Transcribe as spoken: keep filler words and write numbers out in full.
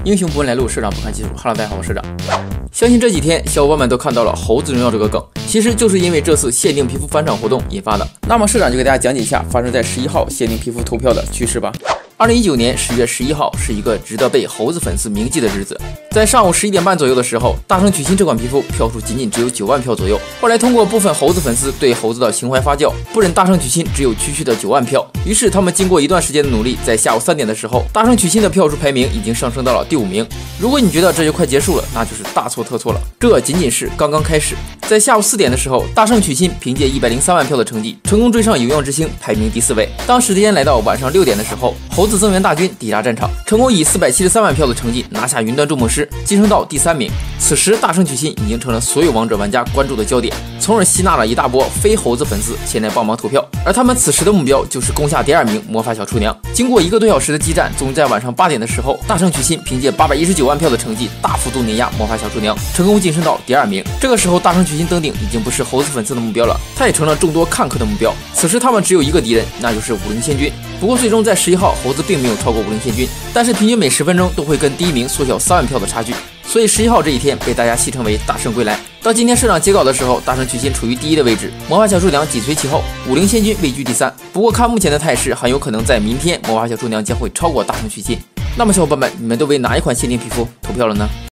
英雄不问来路，社长不看技术。Hello， 大家好，我是社长。相信这几天小伙伴们都看到了猴子荣耀这个梗，其实就是因为这次限定皮肤返场活动引发的。那么社长就给大家讲解一下发生在十一号限定皮肤投票的趋势吧。二零一九年十月十一号是一个值得被猴子粉丝铭记的日子。在上午十一点半左右的时候，大圣娶亲这款皮肤票数仅仅只有九万票左右。后来通过部分猴子粉丝对猴子的情怀发酵，不忍大圣娶亲只有区区的九万票，于是他们经过一段时间的努力，在下午三点的时候，大圣娶亲的票数排名已经上升到了第五名。如果你觉得这就快结束了，那就是大错特错了，这仅仅是刚刚开始。在下午四点的时候，大圣娶亲凭借一百零三万票的成绩，成功追上有恙之星，排名第四位。当时间来到晚上六点的时候，猴子增援大军抵达战场，成功以四百七十三万票的成绩拿下云端筑梦师，晋升到第三名。此时大圣娶亲已经成了所有王者玩家关注的焦点，从而吸纳了一大波非猴子粉丝前来帮忙投票，而他们此时的目标就是攻下第二名魔法小厨娘。经过一个多小时的激战，终于在晚上八点的时候，大圣娶亲凭借八百一十九万票的成绩大幅度碾压魔法小厨娘，成功晋升到第二名。这个时候大圣娶亲登顶已经不是猴子粉丝的目标了，他也成了众多看客的目标。此时他们只有一个敌人，那就是武林仙君。不过最终在十一号，猴子并没有超过武林仙君，但是平均每十分钟都会跟第一名缩小三万票的差距，所以十一号这一天被大家戏称为大圣归来。到今天社长截稿的时候，大圣娶亲处于第一的位置，魔法小厨娘紧随其后，武林仙君位居第三。不过看目前的态势，很有可能在明天魔法小厨娘将会超过大圣娶亲。那么小伙伴们，你们都为哪一款限定皮肤投票了呢？